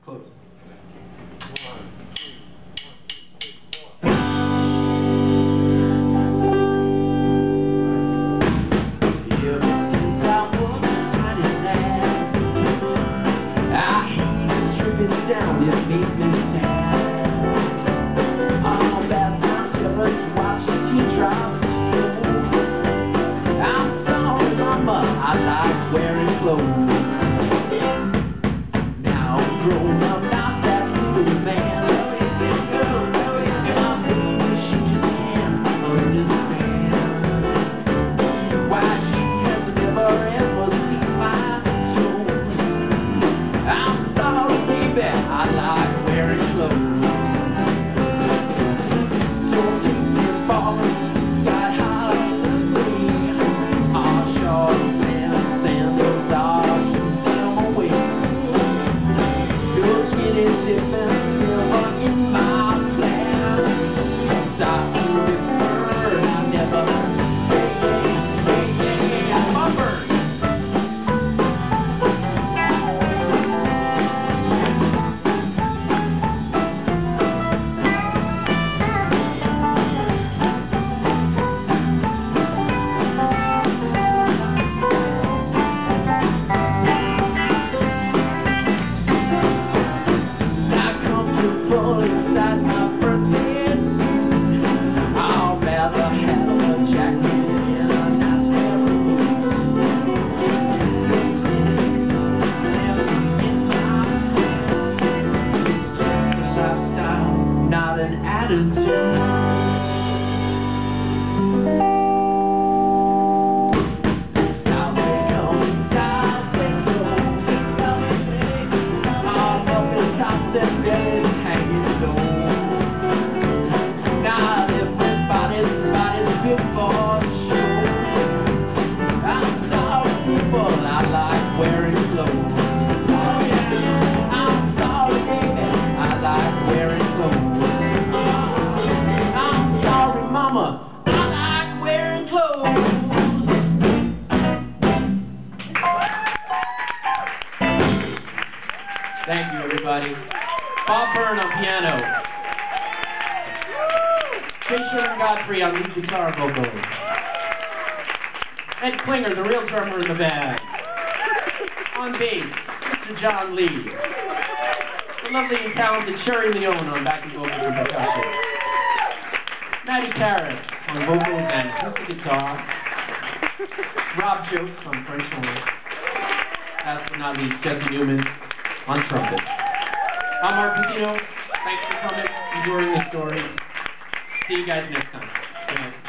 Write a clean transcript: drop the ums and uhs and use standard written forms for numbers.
Close. 1, 2, 1, 2, 3, 4. Ever since I was a tiny lad, I hated stripping down, it made me sad. All bad times, terrors, watching teardrops. I'm sorry, Mama, I like wearing clothes. Now I'm grown up, not that little man. My baby, she just can't understand why she has never ever seen my toes. I'm sorry, baby, I like wearing clothes. Don't take me for a seaside holiday. All shorts and sandals are keeping away. Your skinny dipping's never in my plan. 'Cause I remember I never say, I'm a Byrne. Not comfortable inside my birthday suit. I'd rather have a jacket and a nice pair of boots. In my hands, it's just a lifestyle, not an attitude. Styles they come in styles they go. All up in tops and bellies hanging low. Not everybody's built for show. I'm sorry, people, I like wearing clothes. Oh yeah, I'm sorry, baby, I like wearing clothes. I'm sorry, Mama, I like wearing clothes. Thank you, everybody. Byrne on piano. Sherman-Godfrey on lead guitar vocals. And Klinger, the real drummer in the band. On bass, Mr. John Lee. The lovely and talented Cheri Leone on backing vocals and percussion. Matty Karas on vocals and acoustic guitar. Jost on French horn. Last but not least, Neuman on trumpet. I'm Bacino. Thanks for coming, enjoying the stories. See you guys next time. Good night.